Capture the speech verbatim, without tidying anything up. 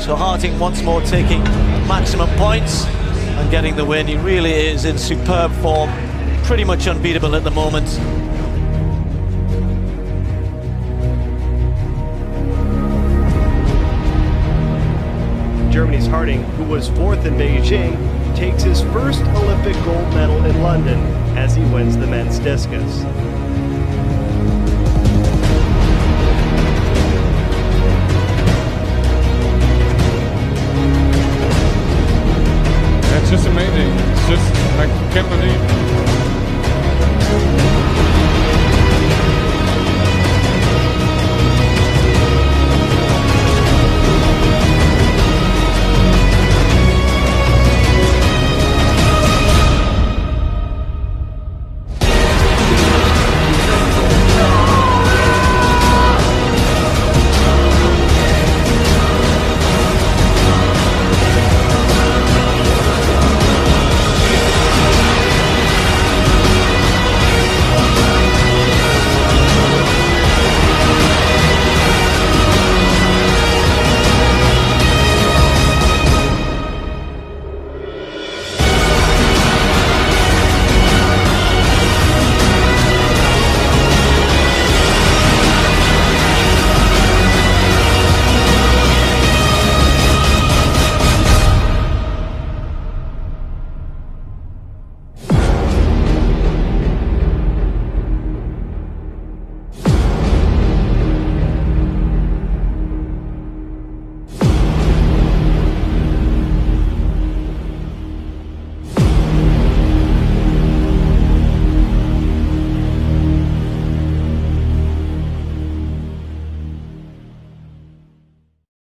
So Harting once more taking maximum points and getting the win. He really is in superb form, pretty much unbeatable at the moment. Germany's Harting, who was fourth in Beijing, takes his first Olympic gold medal in London as he wins the men's discus. It's just amazing. It's just, I can't believe